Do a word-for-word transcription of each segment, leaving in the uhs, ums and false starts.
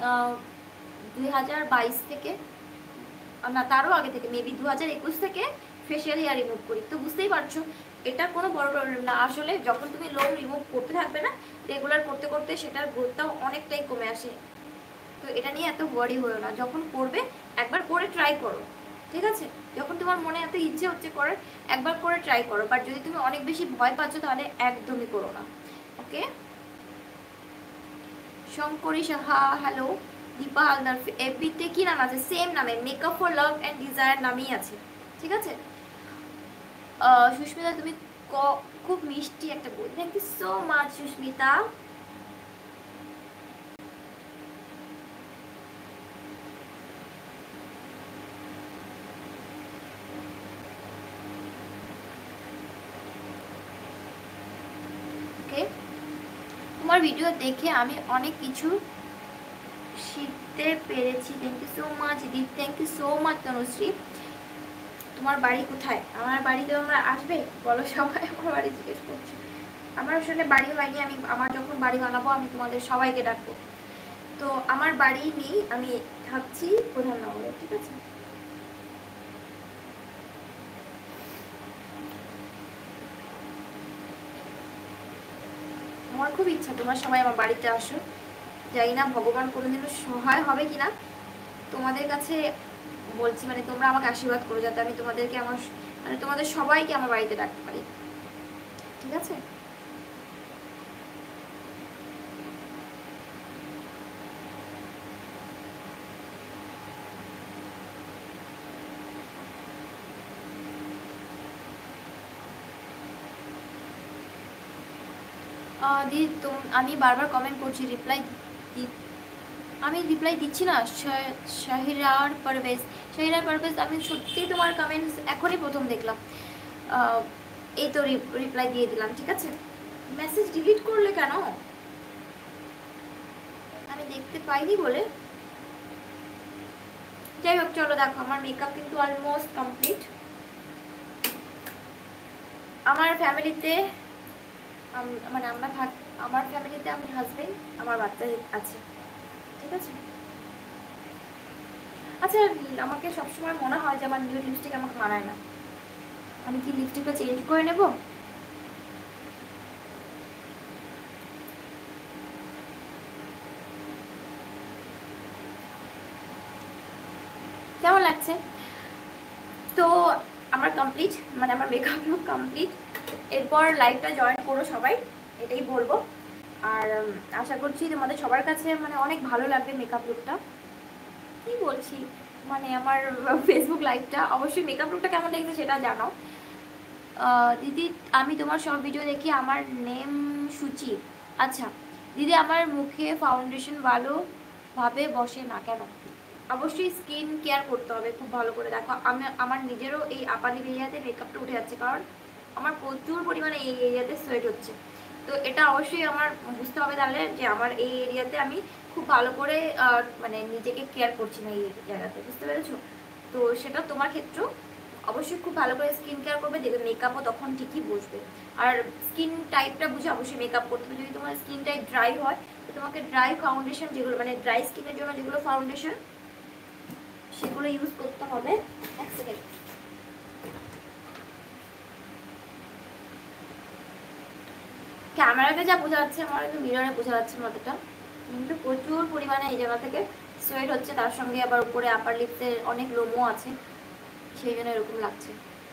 দুই হাজার বাইশ থেকে, না তারও আগে থেকে, মেবি দু হাজার একুশ থেকে ফেশিয়াল হেয়ার রিমুভ করি। তো বুঝতেই পারছো এটা কোনো বড় প্রবলেম না। আসলে যখন তুমি লোম রিমুভ করতে থাকবে না রেগুলার করতে করতে, সেটার গ্রোথটাও অনেকটাই কমে আসে। তো এটা নিয়ে এত ওয়ারি হয়েও না, যখন করবে একবার করে ট্রাই করো, ঠিক আছে? যখন তোমার মনে এত ইচ্ছে হচ্ছে করার, একবার করে ট্রাই করো। বাট যদি তুমি অনেক বেশি ভয় পাচ্ছ তাহলে একদমই করো না, ওকে? শঙ্করী সাহা, হ্যালো। দীপা হালদার, এফবিতে কি নাম আছে? সেম নামে, makeup for love and desire নামেই আছে, ঠিক আছে? সুস্মিতা তুমি খুব মিষ্টি একটা বই, thank you so much Susmita. Okay, তোমার ভিডিও দেখে আমি অনেক কিছু শিখতে পেরেছি, thank you so much Deep, thank you so much Tanushree. তোমার বাড়ি কোথায়? আমার বাড়িতে তোমরা আসবে বলো সবাই, আমার বাড়ি জিজ্ঞেস করছি। আমার আসলে বাড়ি হয়নি, আমি আমার যখন বাড়ি বানাবো আমি তোমাদের সবাইকে ডাকবো। তো আমার বাড়ি নেই, আমি থাকছি প্রধাননগরে, ঠিক আছে? আমার খুব ইচ্ছা তোমার সবাই আমার বাড়িতে আসো। জানি না ভগবান কোনোদিনও সহায় হবে কিনা, তোমাদের কাছে বলছি, মানে তোমরা আমাকে আশীর্বাদ করো যাতে আমি তোমাদেরকে আমার, মানে তোমাদের সবাইকে আমার বাড়িতে ডাকতে পারি, ঠিক আছে? দিদি তুম আমি বারবার কমেন্ট করছি, রিপ্লাই আমি রিপ্লাই দিচ্ছি না। শাহিরার পারভেজ, শাহিরার পারভেজ, আমি সত্যিই তোমার কমেন্টস এখনই প্রথম দেখলাম। এই তো রিপ্লাই দিয়ে দিলাম, ঠিক আছে? মেসেজ ডিলিট করলে কেন? আমি দেখতে পাইনি বলে। যাই হোক, চলো দেখো আমার মেকআপ কিন্তু অলমোস্ট কমপ্লিট। আমার ফ্যামিলিতে মানে আমরা থাক, আমার ফ্যামিলিতে আমার হাজবেন্ড, আমার বাচ্চা আছে, ঠিক আছে? আচ্ছা, আমাকে সবসময় মনে হয় যে আমার নিউড লিপস্টিক আমাকে মানায় না, আমি কি লিপস্টিকটা চেঞ্জ করে নেব? কেমন লাগছে? তো আমার কমপ্লিট, মানে আমার মেকআপ লুক কমপ্লিট। এরপর লাইভটা জয়েন করো সবাই, এটাই বলবো। আর আশা করছি তোমাদের সবার কাছে মানে অনেক ভালো লাগবে মেকআপ লুকটা। কি বলছি, মানে আমার ফেসবুক লাইভটা, অবশ্যই মেকআপ লুকটা কেমন লাগছে সেটা জানাও। দিদি আমি তোমার সব ভিডিও দেখি, আমার নেম সুচি। আচ্ছা দিদি, আমার মুখে ফাউন্ডেশন ভালোভাবে বসে না কেন? অবশ্যই স্কিন কেয়ার করতে হবে খুব ভালো করে। দেখো আমি আমার নিজেরও এই আপালি এরিয়াতে মেকআপটা উঠে যাচ্ছে, কারণ আমার প্রচুর পরিমাণে এই এরিয়াতে সোয়েট হচ্ছে। তো এটা অবশ্যই আমার বুঝতে হবে তাহলে যে আমার এই এরিয়াতে আমি খুব ভালো করে মানে নিজেকে কেয়ার করছি না এই জায়গাতে, বুঝতে পেরেছো? তো সেটা তোমার ক্ষেত্রেও অবশ্যই খুব ভালো করে স্কিন কেয়ার করবে, দেখবে মেকআপও তখন ঠিকই বসবে। আর স্কিন টাইপটা বুঝে অবশ্যই মেকআপ করতে হবে। যদি তোমার স্কিন টাইপ ড্রাই হয় তো তোমাকে ড্রাই ফাউন্ডেশন, যেগুলো মানে ড্রাই স্কিনের জন্য যেগুলো ফাউন্ডেশন সেগুলো ইউজ করতে হবে। এক সেকেন্ড, ক্যামেরাতে যা বোঝা যাচ্ছে আমার কিন্তু মিররে বোঝা যাচ্ছে মাথাটা, কিন্তু প্রচুর পরিমাণে এই জায়গা থেকে সোয়েট হচ্ছে, তার সঙ্গে আবার উপরে আপার লিপসের অনেক লোমও আছে, সেই জন্য এরকম লাগছে।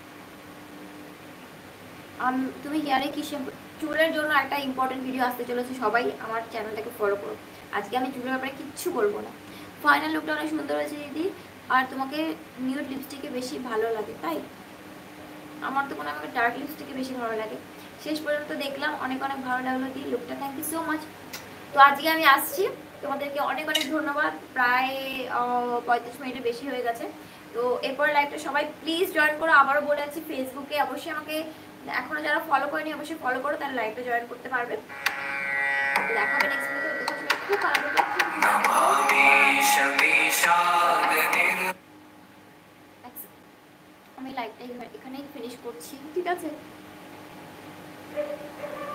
তুমি হেয়ারে কি শ্যাম্পু? চুলের জন্য একটা ইম্পর্টেন্ট ভিডিও আসতে চলেছে, সবাই আমার চ্যানেলটাকে ফলো করো। আজকে আমি চুলের ব্যাপারে কিচ্ছু বলবো না। ফাইনাল লুকটা অনেক সুন্দর হয়েছে দিদি, আর তোমাকে নিউড লিপস্টিকে বেশি ভালো লাগে তাই? আমার তো কোনো আমাকে ডার্ক লিপস্টিকে বেশি ভালো লাগে। শেষ পর্যন্ত দেখলাম, অনেক অনেক ভালো লাগলো দিদি লুকটা, থ্যাংক ইউ সো মাচ। তো আজকে আমি আসছি, তোমাদেরকে অনেক অনেক ধন্যবাদ। প্রায় পঁয়ত্রিশ মিনিটের বেশি হয়ে গেছে। তো এরপর লাইভটা সবাই প্লিজ জয়েন করো। আবারও বলে আছি ফেসবুকে অবশ্যই আমাকে এখনো যারা ফলো করেনি অবশ্যই ফলো করো, তাহলে লাইভটা জয়েন করতে পারবে। দেখা হবে নেক্সট ভিডিওতে, খুব ভালো আমি লাইভটা এখানেই ফিনিশ করছি, ঠিক আছে?